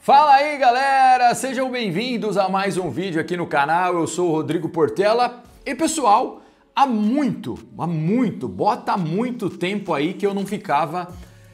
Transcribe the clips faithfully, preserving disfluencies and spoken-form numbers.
Fala aí galera, sejam bem-vindos a mais um vídeo aqui no canal, eu sou o Rodrigo Portela e pessoal, há muito, há muito, bota muito tempo aí que eu não ficava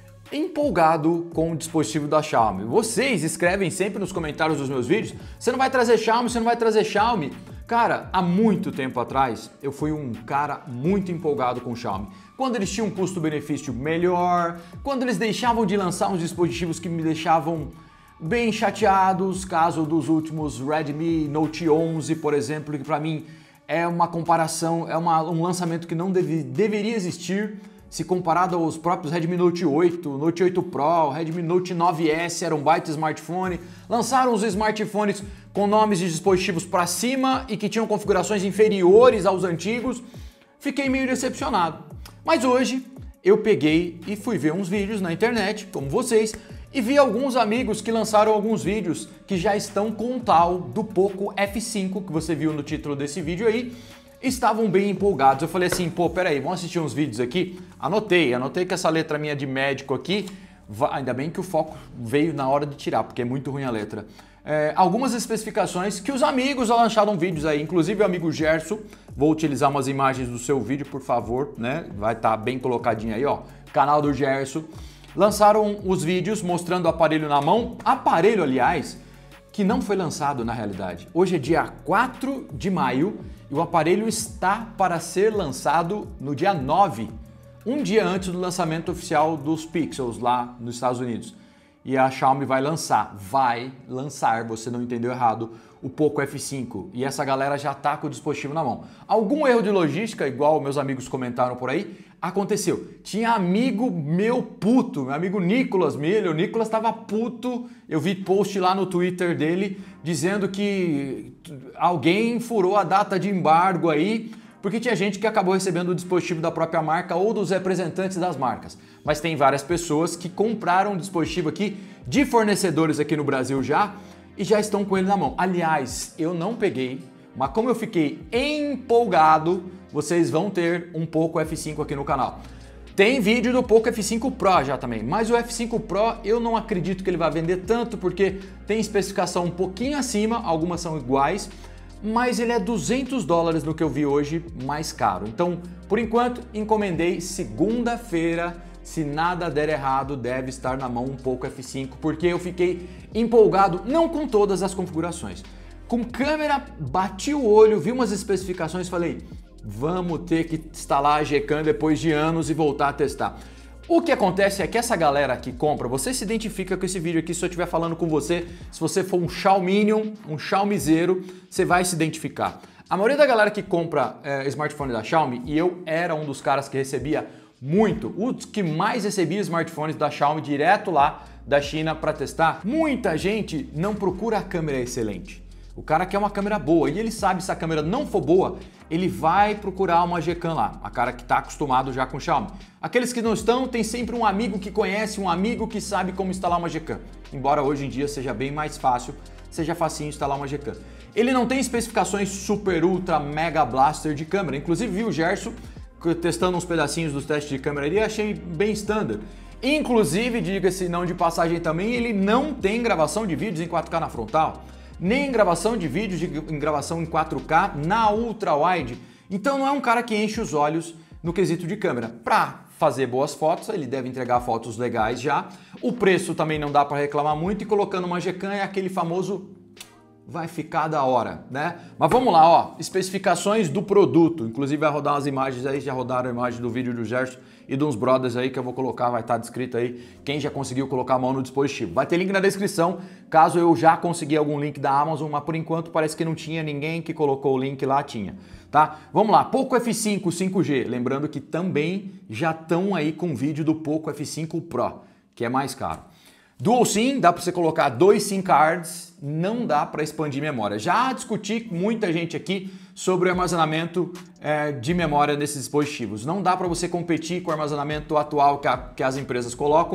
empolgado com o dispositivo da Xiaomi. Vocês escrevem sempre nos comentários dos meus vídeos, você não vai trazer Xiaomi, você não vai trazer Xiaomi. Cara, há muito tempo atrás eu fui um cara muito empolgado com o Xiaomi. Quando eles tinham um custo-benefício melhor, quando eles deixavam de lançar uns dispositivos que me deixavam bem chateados, caso dos últimos Redmi Note onze, por exemplo, que para mim é uma comparação, é uma, um lançamento que não deve, deveria existir se comparado aos próprios Redmi Note oito, Note oito Pro, Redmi Note nove S, era um baita smartphone, lançaram os smartphones com nomes de dispositivos para cima e que tinham configurações inferiores aos antigos, fiquei meio decepcionado. Mas hoje eu peguei e fui ver uns vídeos na internet, como vocês, e vi alguns amigos que lançaram alguns vídeos que já estão com o tal do Poco F cinco, que você viu no título desse vídeo aí, estavam bem empolgados. Eu falei assim, pô, peraí, vamos assistir uns vídeos aqui? Anotei, anotei que essa letra minha de médico aqui, ainda bem que o foco veio na hora de tirar, porque é muito ruim a letra. É, algumas especificações que os amigos lançaram vídeos aí, inclusive o amigo Gerson, vou utilizar umas imagens do seu vídeo, por favor, né? Vai estar bem colocadinho aí, ó, canal do Gerson. Lançaram os vídeos mostrando o aparelho na mão, aparelho, aliás, que não foi lançado na realidade. Hoje é dia quatro de maio e o aparelho está para ser lançado no dia nove, um dia antes do lançamento oficial dos Pixels lá nos Estados Unidos. E a Xiaomi vai lançar, vai lançar, você não entendeu errado, o Poco F cinco. E essa galera já tá com o dispositivo na mão. Algum erro de logística, igual meus amigos comentaram por aí, aconteceu. Tinha amigo meu puto, meu amigo Nicolas Milho, o Nicolas tava puto, eu vi post lá no Twitter dele dizendo que alguém furou a data de embargo aí, porque tinha gente que acabou recebendo o dispositivo da própria marca ou dos representantes das marcas. Mas tem várias pessoas que compraram o dispositivo aqui de fornecedores aqui no Brasil já e já estão com ele na mão. Aliás, eu não peguei, mas como eu fiquei empolgado, vocês vão ter um Poco F cinco aqui no canal. Tem vídeo do Poco F cinco Pro já também, mas o F cinco Pro eu não acredito que ele vai vender tanto porque tem especificação um pouquinho acima, algumas são iguais, mas ele é duzentos dólares no que eu vi hoje, mais caro. Então, por enquanto, encomendei segunda-feira. Se nada der errado, deve estar na mão um Poco F cinco, porque eu fiquei empolgado, não com todas as configurações. Com câmera, bati o olho, vi umas especificações e falei, vamos ter que instalar a Gcam depois de anos e voltar a testar. O que acontece é que essa galera que compra, você se identifica com esse vídeo aqui se eu estiver falando com você, se você for um Xiaominion, um Xiaomizeiro, você vai se identificar. A maioria da galera que compra é, smartphone da Xiaomi, e eu era um dos caras que recebia muito, os que mais recebia smartphones da Xiaomi direto lá da China para testar, muita gente não procura a câmera excelente. O cara quer uma câmera boa e ele sabe se a câmera não for boa, ele vai procurar uma Gcam lá, a cara que está acostumado já com Xiaomi. Aqueles que não estão, tem sempre um amigo que conhece, um amigo que sabe como instalar uma Gcam. Embora hoje em dia seja bem mais fácil, seja facinho instalar uma Gcam. Ele não tem especificações super, ultra, mega blaster de câmera. Inclusive vi o Gerson testando uns pedacinhos dos testes de câmera ali e achei bem standard. Inclusive, diga-se não de passagem também, ele não tem gravação de vídeos em quatro K na frontal, nem gravação de vídeos de, em gravação em quatro K na ultra wide. Então não é um cara que enche os olhos no quesito de câmera. Para fazer boas fotos, ele deve entregar fotos legais já. O preço também não dá para reclamar muito e colocando uma Gcam é aquele famoso vai ficar da hora, né? Mas vamos lá, ó, especificações do produto. Inclusive vai rodar umas imagens aí, já rodaram a imagem do vídeo do Gerson e de uns brothers aí que eu vou colocar, vai estar descrito aí quem já conseguiu colocar a mão no dispositivo. Vai ter link na descrição, caso eu já consegui algum link da Amazon, mas por enquanto parece que não tinha ninguém que colocou o link lá, tinha, tá? Vamos lá, Poco F cinco cinco G, lembrando que também já estão aí com vídeo do Poco F cinco Pro, que é mais caro. Dual SIM, dá para você colocar dois SIM cards, não dá para expandir memória. Já discuti com muita gente aqui sobre o armazenamento é, de memória nesses dispositivos. Não dá para você competir com o armazenamento atual que, a, que as empresas colocam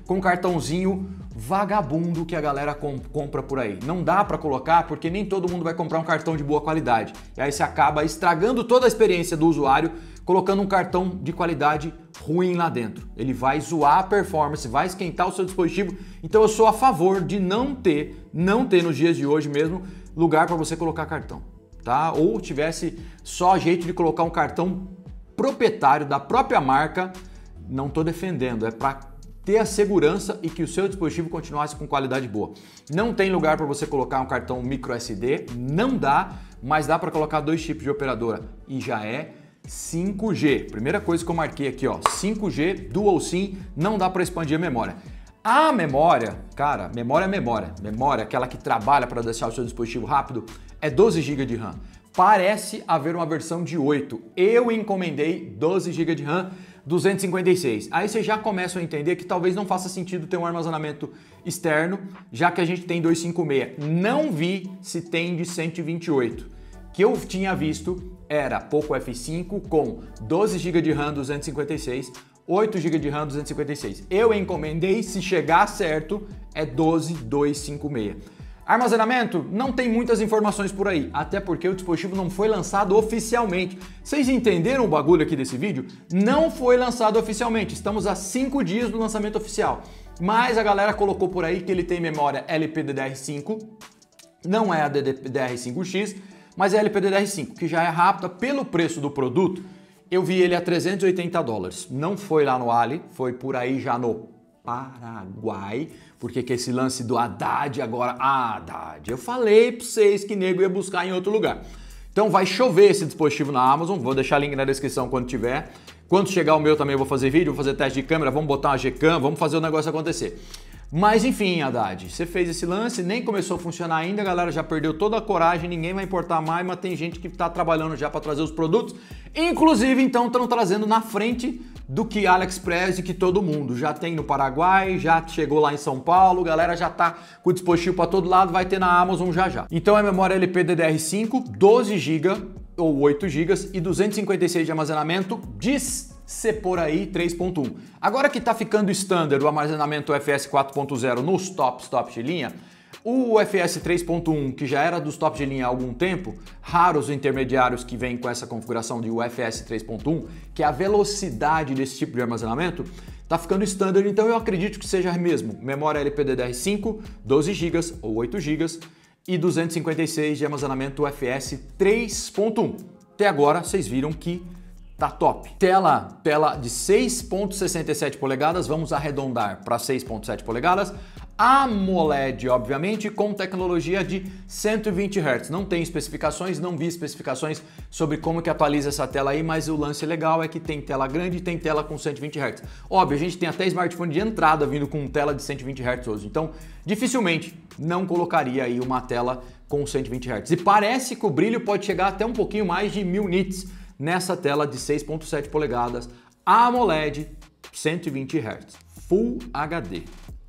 com cartãozinho vagabundo que a galera com, compra por aí. Não dá para colocar porque nem todo mundo vai comprar um cartão de boa qualidade. E aí você acaba estragando toda a experiência do usuário colocando um cartão de qualidade ruim lá dentro. Ele vai zoar a performance, vai esquentar o seu dispositivo. Então eu sou a favor de não ter, não ter nos dias de hoje mesmo, lugar para você colocar cartão, tá? Ou tivesse só jeito de colocar um cartão proprietário da própria marca. Não estou defendendo, é para ter a segurança e que o seu dispositivo continuasse com qualidade boa. Não tem lugar para você colocar um cartão micro S D, não dá, mas dá para colocar dois chips de operadora e já é cinco G. Primeira coisa que eu marquei aqui, ó, cinco G Dual SIM, não dá para expandir a memória. A memória, cara, memória é memória. Memória, aquela que trabalha para deixar o seu dispositivo rápido, é doze gigas de RAM. Parece haver uma versão de oito. Eu encomendei doze gigas de RAM, duzentos e cinquenta e seis. Aí você já começa a entender que talvez não faça sentido ter um armazenamento externo, já que a gente tem duzentos e cinquenta e seis. Não vi se tem de cento e vinte e oito. Que eu tinha visto era Poco F cinco com doze gigas de RAM, duzentos e cinquenta e seis, oito gigas de RAM, duzentos e cinquenta e seis. Eu encomendei, se chegar certo, é doze mil duzentos e cinquenta e seis. Armazenamento? Não tem muitas informações por aí, até porque o dispositivo não foi lançado oficialmente. Vocês entenderam o bagulho aqui desse vídeo? Não foi lançado oficialmente, estamos a cinco dias do lançamento oficial. Mas a galera colocou por aí que ele tem memória L P D D R cinco, não é a D D R cinco X, mas é L P D D R cinco, que já é rápida. Pelo preço do produto, eu vi ele a trezentos e oitenta dólares. Não foi lá no Ali, foi por aí já no Paraguai, porque que esse lance do Haddad agora, ah, Haddad, eu falei pra vocês que nego ia buscar em outro lugar. Então vai chover esse dispositivo na Amazon, vou deixar link na descrição quando tiver. Quando chegar o meu também eu vou fazer vídeo, vou fazer teste de câmera, vamos botar uma Gcam, vamos fazer o negócio acontecer. Mas enfim, Haddad, você fez esse lance, nem começou a funcionar ainda, a galera já perdeu toda a coragem, ninguém vai importar mais, mas tem gente que está trabalhando já para trazer os produtos. Inclusive, então, estão trazendo na frente do que AliExpress e que todo mundo. Já tem no Paraguai, já chegou lá em São Paulo, a galera já tá com o dispositivo para todo lado, vai ter na Amazon já já. Então é memória L P D D R cinco, doze gigas ou oito gigas e duzentos e cinquenta e seis de armazenamento, diz ser por aí três ponto um. Agora que tá ficando standard o armazenamento U F S quatro ponto zero nos tops, tops de linha, o U F S três ponto um, que já era dos tops de linha há algum tempo, raros os intermediários que vêm com essa configuração de U F S três ponto um, que é a velocidade desse tipo de armazenamento, tá ficando standard, então eu acredito que seja mesmo memória L P D D R cinco, doze gigas ou oito gigas e duzentos e cinquenta e seis de armazenamento U F S três ponto um. Até agora vocês viram que tá top. Tela, tela de seis ponto sessenta e sete polegadas, vamos arredondar para seis ponto sete polegadas. AMOLED, obviamente, com tecnologia de cento e vinte hertz. Não tem especificações, não vi especificações sobre como que atualiza essa tela aí, mas o lance legal é que tem tela grande e tem tela com cento e vinte hertz. Óbvio, a gente tem até smartphone de entrada vindo com tela de cento e vinte hertz hoje, então dificilmente não colocaria aí uma tela com cento e vinte hertz. E parece que o brilho pode chegar até um pouquinho mais de mil nits nessa tela de seis ponto sete polegadas, AMOLED, cento e vinte hertz, Full H D,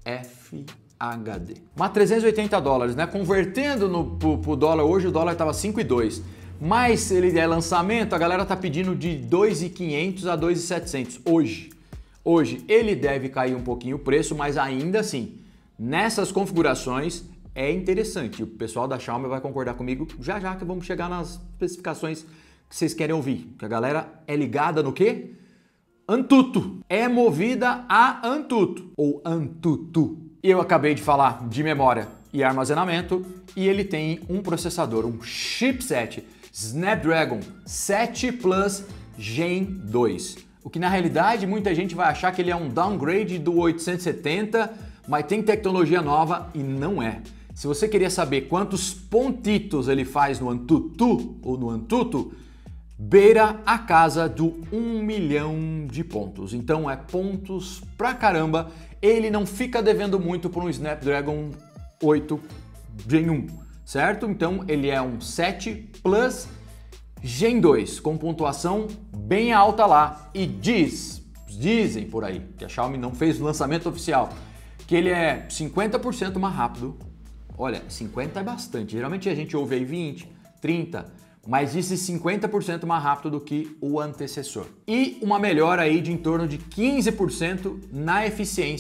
F H D. Mas trezentos e oitenta dólares, né? Convertendo no, pro, pro dólar, hoje o dólar estava cinco e dois. Mas ele é lançamento, a galera tá pedindo de dois mil e quinhentos a dois mil e setecentos hoje. Hoje ele deve cair um pouquinho o preço, mas ainda assim, nessas configurações é interessante. O pessoal da Xiaomi vai concordar comigo já já que vamos chegar nas especificações que vocês querem ouvir. Que a galera é ligada no quê? Antutu. É movida a Antutu ou Antutu. Eu acabei de falar de memória e armazenamento e ele tem um processador, um chipset Snapdragon sete Plus Gen dois. O que na realidade muita gente vai achar que ele é um downgrade do oitocentos e setenta, mas tem tecnologia nova e não é. Se você queria saber quantos pontitos ele faz no Antutu ou no Antutu, beira a casa do um milhão de pontos. Então é pontos pra caramba. Ele não fica devendo muito por um Snapdragon oito Gen um, certo? Então ele é um sete Plus Gen dois, com pontuação bem alta lá. E diz, dizem por aí, que a Xiaomi não fez o lançamento oficial, que ele é cinquenta por cento mais rápido. Olha, cinquenta é bastante. Geralmente a gente ouve aí vinte, trinta, mas disse cinquenta por cento mais rápido do que o antecessor. E uma melhora aí de em torno de quinze por cento na eficiência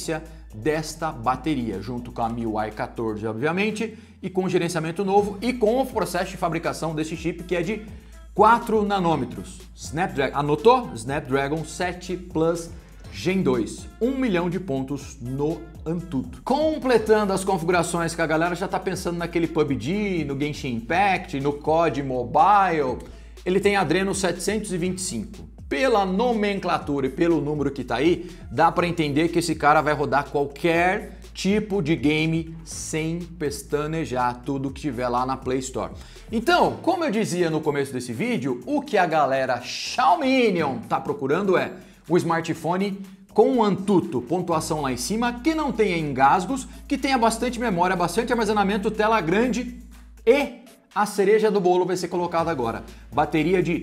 desta bateria, junto com a M I U I quatorze, obviamente, e com gerenciamento novo e com o processo de fabricação desse chip que é de quatro nanômetros. Snapdragon, anotou? Snapdragon sete Plus Gen dois, um milhão de pontos no Antutu. Completando as configurações que a galera já está pensando naquele P U B G, no Genshin Impact, no C O D Mobile, ele tem Adreno setecentos e vinte e cinco. Pela nomenclatura e pelo número que está aí, dá para entender que esse cara vai rodar qualquer tipo de game sem pestanejar tudo que tiver lá na Play Store. Então, como eu dizia no começo desse vídeo, o que a galera Xiaominion tá procurando é o smartphone com Antutu, pontuação lá em cima, que não tenha engasgos, que tenha bastante memória, bastante armazenamento, tela grande e a cereja do bolo vai ser colocada agora. Bateria de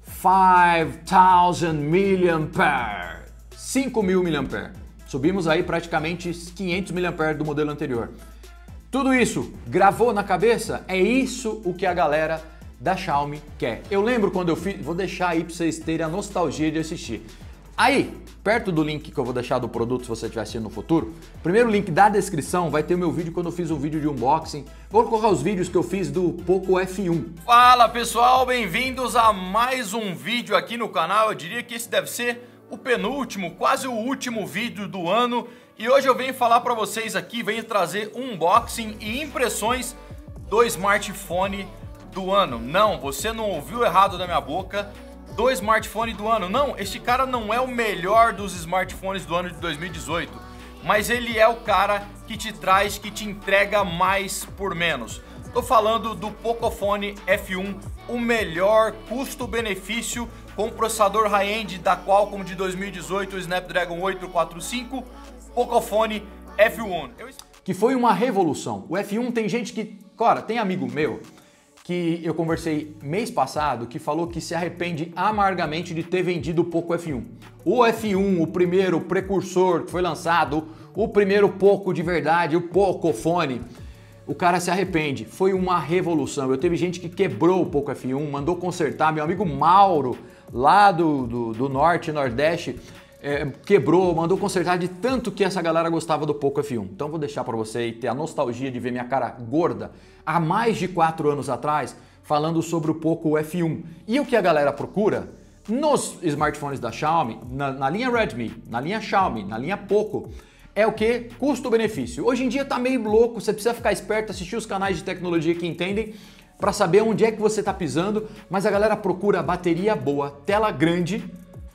cinco mil miliampères, cinco mil miliampères. Subimos aí praticamente quinhentos miliampères do modelo anterior. Tudo isso gravou na cabeça? É isso o que a galera da Xiaomi quer. Eu lembro quando eu fiz, vou deixar aí para vocês terem a nostalgia de assistir. Aí, perto do link que eu vou deixar do produto se você estiver assistindo no futuro, primeiro link da descrição vai ter o meu vídeo quando eu fiz um vídeo de unboxing. Vou colocar os vídeos que eu fiz do Poco F um. Fala pessoal, bem-vindos a mais um vídeo aqui no canal. Eu diria que esse deve ser o penúltimo, quase o último vídeo do ano. E hoje eu venho falar para vocês aqui, venho trazer um unboxing e impressões do smartphone do ano. Não, você não ouviu errado da minha boca. Do smartphone do ano. Não, este cara não é o melhor dos smartphones do ano de dois mil e dezoito, mas ele é o cara que te traz, que te entrega mais por menos. Tô falando do Pocophone F um, o melhor custo-benefício com processador high-end da Qualcomm de dois mil e dezoito, o Snapdragon oito quatro cinco, Pocophone F um. Que foi uma revolução. O F um tem gente que... Cara, tem amigo meu que eu conversei mês passado, que falou que se arrepende amargamente de ter vendido o Poco F um. O F um, o primeiro precursor que foi lançado, o primeiro Poco de verdade, o Pocophone, o cara se arrepende. Foi uma revolução. Eu teve gente que quebrou o Poco F um, mandou consertar. Meu amigo Mauro, lá do, do, do Norte e Nordeste, é, quebrou, mandou consertar de tanto que essa galera gostava do Poco F um. Então vou deixar para você ter a nostalgia de ver minha cara gorda há mais de quatro anos atrás falando sobre o Poco F um. E o que a galera procura nos smartphones da Xiaomi, na, na linha Redmi, na linha Xiaomi, na linha Poco, é o que? Custo-benefício. Hoje em dia tá meio louco, você precisa ficar esperto, assistir os canais de tecnologia que entendem para saber onde é que você tá pisando, mas a galera procura bateria boa, tela grande,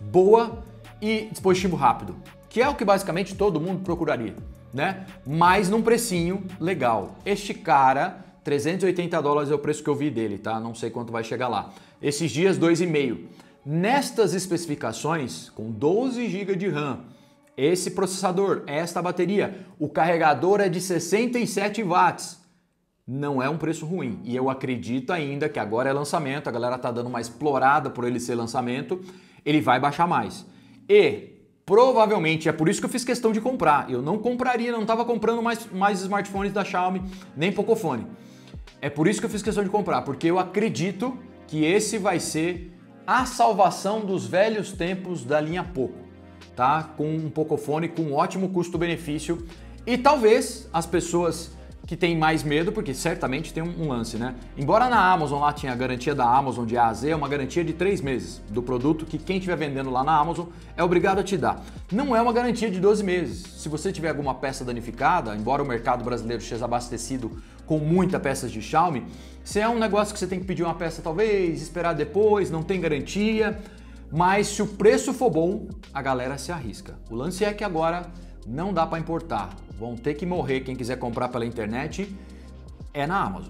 boa e dispositivo rápido, que é o que basicamente todo mundo procuraria, né? Mas num precinho legal. Este cara, trezentos e oitenta dólares é o preço que eu vi dele, tá? Não sei quanto vai chegar lá. Esses dias, dois e meio. Nestas especificações, com doze gigas de RAM, esse processador, esta bateria, o carregador é de sessenta e sete watts. Não é um preço ruim. E eu acredito ainda que agora é lançamento, a galera tá dando uma explorada por ele ser lançamento, ele vai baixar mais. E provavelmente é por isso que eu fiz questão de comprar. Eu não compraria, não estava comprando mais, mais smartphones da Xiaomi, nem Pocophone. É por isso que eu fiz questão de comprar, porque eu acredito que esse vai ser a salvação dos velhos tempos da linha Poco, tá? Com um Pocophone com um ótimo custo-benefício e talvez as pessoas que têm mais medo, porque certamente tem um, um lance, né? Embora na Amazon lá tinha a garantia da Amazon de A a Z, é uma garantia de três meses do produto que quem estiver vendendo lá na Amazon é obrigado a te dar. Não é uma garantia de doze meses. Se você tiver alguma peça danificada, embora o mercado brasileiro esteja abastecido com muitas peças de Xiaomi, se é um negócio que você tem que pedir uma peça talvez, esperar depois, não tem garantia, mas se o preço for bom, a galera se arrisca. O lance é que agora não dá para importar. Vão ter que morrer quem quiser comprar pela internet. É na Amazon.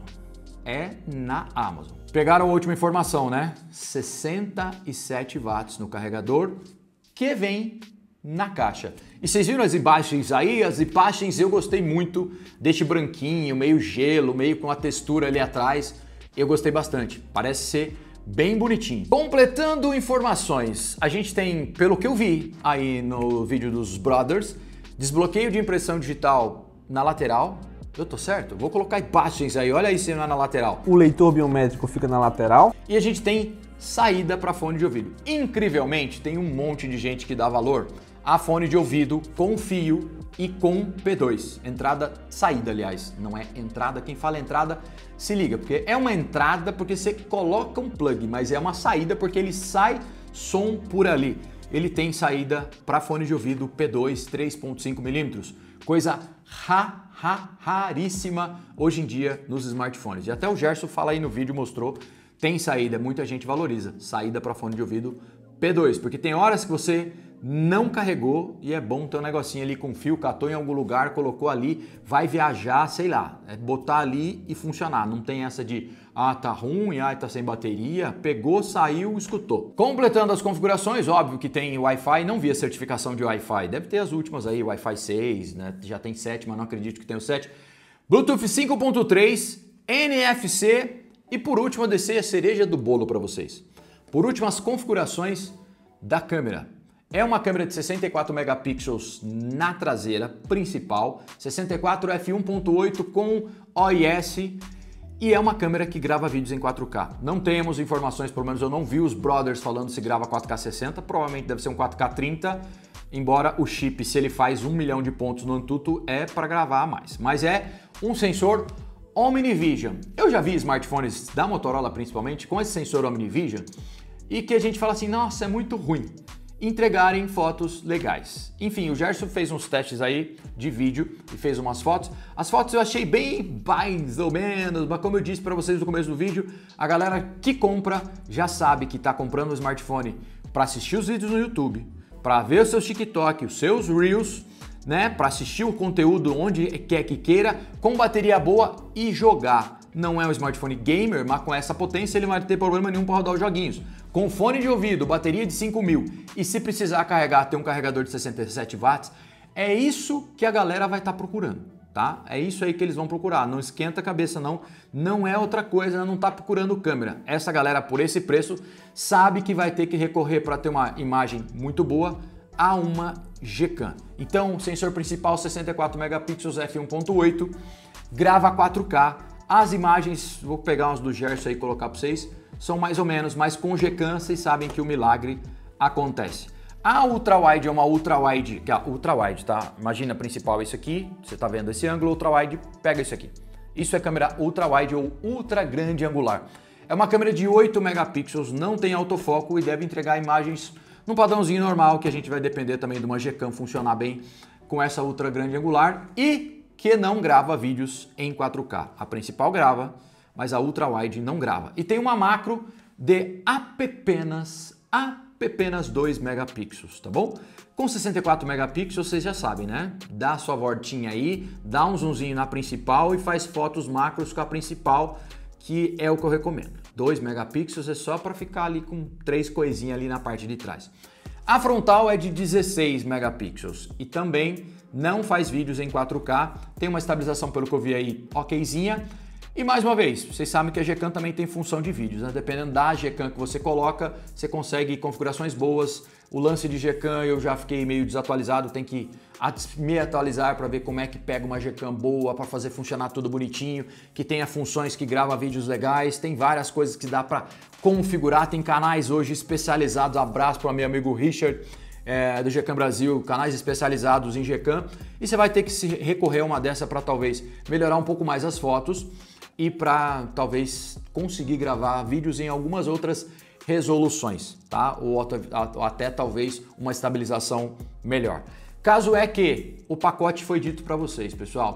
É na Amazon. Pegaram a última informação, né? sessenta e sete watts no carregador que vem na caixa. E vocês viram as imagens aí? As imagens eu gostei muito deste branquinho, meio gelo, meio com a textura ali atrás. Eu gostei bastante. Parece ser bem bonitinho. Completando informações, a gente tem, pelo que eu vi aí no vídeo dos brothers, desbloqueio de impressão digital na lateral. Eu tô certo? Vou colocar imagens aí, olha aí se não é na lateral. O leitor biométrico fica na lateral. E a gente tem saída para fone de ouvido. Incrivelmente, tem um monte de gente que dá valor a fone de ouvido com fio e com P dois, entrada, saída, aliás, não é entrada, quem fala entrada se liga, porque é uma entrada porque você coloca um plug, mas é uma saída porque ele sai som por ali. Ele tem saída para fone de ouvido P dois três ponto cinco milímetros, coisa ra, ra, raríssima hoje em dia nos smartphones. E até o Gerson fala aí no vídeo, mostrou, tem saída, muita gente valoriza, saída para fone de ouvido P dois, porque tem horas que você não carregou e é bom ter um negocinho ali com fio, catou em algum lugar, colocou ali, vai viajar, sei lá, é botar ali e funcionar. Não tem essa de, ah, tá ruim, ah, tá sem bateria, pegou, saiu, escutou. Completando as configurações, óbvio que tem Wi-Fi, não vi a certificação de Wi-Fi, deve ter as últimas aí, Wi-Fi seis, né? Já tem sete, mas não acredito que tenha o sete. Bluetooth cinco ponto três, N F C e por último eu desci a cereja do bolo para vocês. Por último, as configurações da câmera. É uma câmera de sessenta e quatro megapixels na traseira principal, sessenta e quatro f um ponto oito com O I S e é uma câmera que grava vídeos em quatro K. Não temos informações, pelo menos eu não vi os brothers falando se grava quatro K sessenta, provavelmente deve ser um quatro K trinta, embora o chip, se ele faz um milhão de pontos no Antutu, é para gravar mais. Mas é um sensor OmniVision. Eu já vi smartphones da Motorola principalmente com esse sensor OmniVision e que a gente fala assim, nossa, é muito ruim entregarem fotos legais. Enfim, o Gerson fez uns testes aí de vídeo e fez umas fotos. As fotos eu achei bem mais ou menos, mas como eu disse para vocês no começo do vídeo, a galera que compra já sabe que está comprando um smartphone para assistir os vídeos no YouTube, para ver os seus TikTok, os seus Reels, né, para assistir o conteúdo onde quer que queira, com bateria boa e jogar. Não é um smartphone gamer, mas com essa potência ele não vai ter problema nenhum para rodar os joguinhos. Com fone de ouvido, bateria de cinco mil e se precisar carregar, ter um carregador de sessenta e sete watts, é isso que a galera vai estar tá procurando, tá? É isso aí que eles vão procurar, não esquenta a cabeça não, não é outra coisa, não tá procurando câmera. Essa galera, por esse preço, sabe que vai ter que recorrer para ter uma imagem muito boa a uma Gcam. Então, sensor principal sessenta e quatro megapixels f um ponto oito, grava quatro K. As imagens, vou pegar umas do Gerson aí e colocar para vocês, são mais ou menos, mas com Gcam vocês sabem que o milagre acontece. A ultra-wide é uma ultra-wide, que é a ultra-wide, tá? Imagina a principal isso aqui, você tá vendo esse ângulo, ultra-wide, pega isso aqui. Isso é câmera ultra-wide ou ultra grande angular. É uma câmera de oito megapixels, não tem autofoco e deve entregar imagens num padrãozinho normal, que a gente vai depender também de uma Gcam funcionar bem com essa ultra grande angular e que não grava vídeos em quatro K. A principal grava, mas a ultra-wide não grava. E tem uma macro de apenas, apenas dois megapixels, tá bom? Com sessenta e quatro megapixels, vocês já sabem, né? Dá sua voltinha aí, dá um zoomzinho na principal e faz fotos macros com a principal, que é o que eu recomendo. dois megapixels é só para ficar ali com três coisinhas ali na parte de trás. A frontal é de dezesseis megapixels e também não faz vídeos em quatro K, tem uma estabilização, pelo que eu vi aí, okzinha. E mais uma vez, vocês sabem que a Gcam também tem função de vídeos, né? Dependendo da Gcam que você coloca, você consegue configurações boas. O lance de Gcam eu já fiquei meio desatualizado, tem que me atualizar para ver como é que pega uma Gcam boa para fazer funcionar tudo bonitinho, que tenha funções que grava vídeos legais, tem várias coisas que dá para configurar, tem canais hoje especializados, abraço para o meu amigo Richard, É, do Gcam Brasil, canais especializados em Gcam, e você vai ter que se recorrer a uma dessa para talvez melhorar um pouco mais as fotos e para talvez conseguir gravar vídeos em algumas outras resoluções, tá? Ou até talvez uma estabilização melhor. Caso é que o pacote foi dito para vocês, pessoal,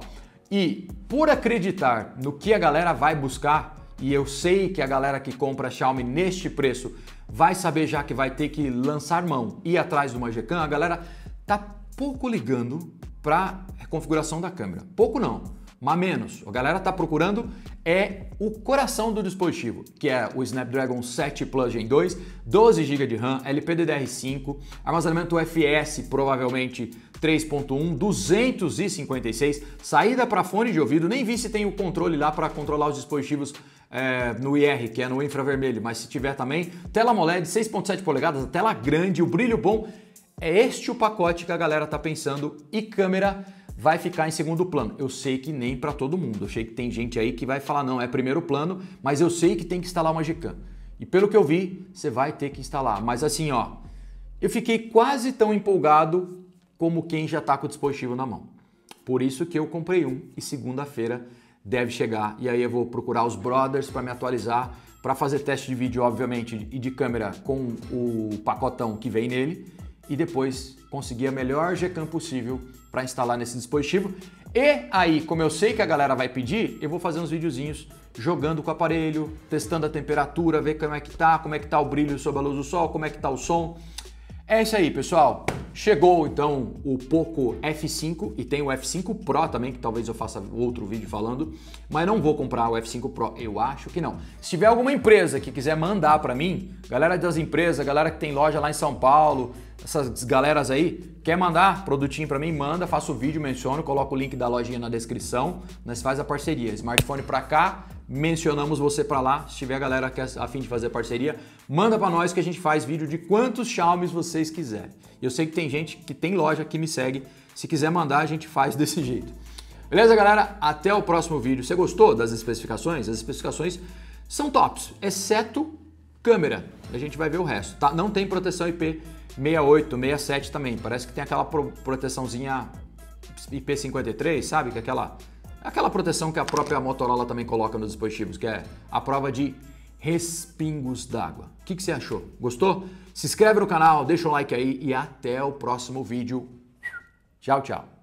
e por acreditar no que a galera vai buscar, e eu sei que a galera que compra Xiaomi neste preço vai saber já que vai ter que lançar mão e ir atrás de uma Gcam, a galera tá pouco ligando para a configuração da câmera. Pouco não, mas menos. A galera tá procurando é o coração do dispositivo, que é o Snapdragon sete Plus Gen dois, doze gigas de RAM, L P D D R cinco, armazenamento U F S provavelmente três ponto um, duzentos e cinquenta e seis, saída para fone de ouvido, nem vi se tem o controle lá para controlar os dispositivos é, no I R, que é no infravermelho, mas se tiver também, tela AMOLED, seis ponto sete polegadas, tela grande, o brilho bom, é este o pacote que a galera tá pensando e câmera vai ficar em segundo plano. Eu sei que nem para todo mundo, eu sei que tem gente aí que vai falar não, é primeiro plano, mas eu sei que tem que instalar uma Gcam. E pelo que eu vi, você vai ter que instalar, mas assim ó, eu fiquei quase tão empolgado como quem já tá com o dispositivo na mão. Por isso que eu comprei um e segunda-feira deve chegar. E aí eu vou procurar os brothers para me atualizar, para fazer teste de vídeo, obviamente, e de câmera com o pacotão que vem nele e depois conseguir a melhor Gcam possível para instalar nesse dispositivo. E aí, como eu sei que a galera vai pedir, eu vou fazer uns videozinhos jogando com o aparelho, testando a temperatura, ver como é que tá, como é que tá o brilho sob a luz do sol, como é que tá o som. É isso aí, pessoal. Chegou então o Poco F cinco e tem o F cinco Pro também, que talvez eu faça outro vídeo falando, mas não vou comprar o F cinco Pro, eu acho que não. Se tiver alguma empresa que quiser mandar para mim, galera das empresas, galera que tem loja lá em São Paulo, essas galeras aí, quer mandar produtinho para mim, manda, faço o vídeo, menciono, coloco o link da lojinha na descrição, nós faz a parceria. Smartphone para cá, mencionamos você para lá. Se tiver a galera que é a fim de fazer parceria, manda para nós que a gente faz vídeo de quantos Xiaomi vocês quiserem. Eu sei que tem gente que tem loja que me segue, se quiser mandar a gente faz desse jeito. Beleza, galera? Até o próximo vídeo. Você gostou das especificações? As especificações são tops, exceto câmera. A gente vai ver o resto, tá? Não tem proteção I P sessenta e oito, sessenta e sete também. Parece que tem aquela pro proteçãozinha I P cinquenta e três, sabe? Que é aquela, aquela proteção que a própria Motorola também coloca nos dispositivos, que é a prova de respingos d'água. O que, que você achou? Gostou? Se inscreve no canal, deixa um like aí e até o próximo vídeo. Tchau, tchau.